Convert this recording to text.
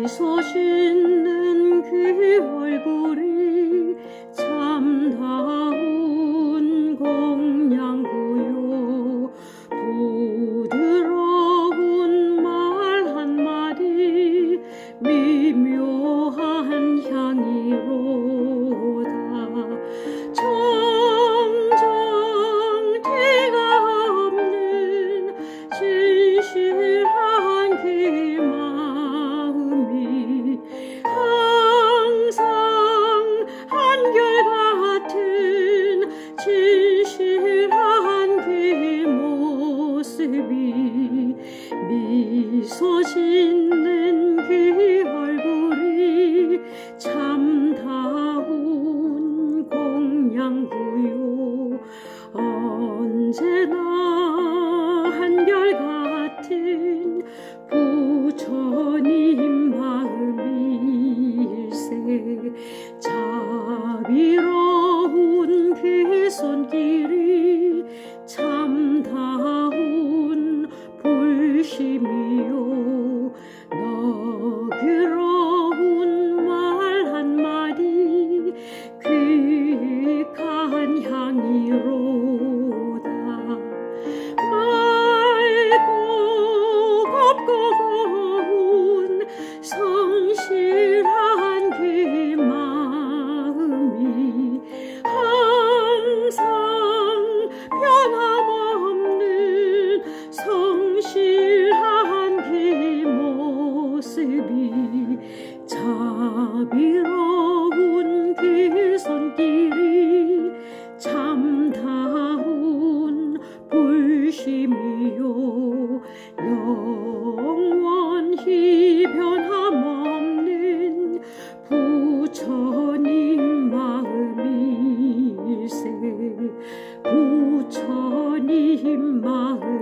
미소 짓는 그 얼굴이 참다운 공양구요. 부드러운 말 한마디 미묘한 향이로다. 정정 티가 없는 진실한 그 마음이 항상 한결같은 진실한 그 모습이 미소 짓는 그 얼굴이 참다운 공양구요. 언제나 한결같은 부처님 마음일세. 자비로운 그 손길이 참다운 불심이요. 너그러운 말 한마디 귀한 향이로다. 맑고 곱고 고운 성실한 그 마음이 항상 변함없는 성실한 그 모습이 자비로운 그 손길이 참다운 불심이요. 영원히 변함없는 부처님 마음일세. 부처님 마음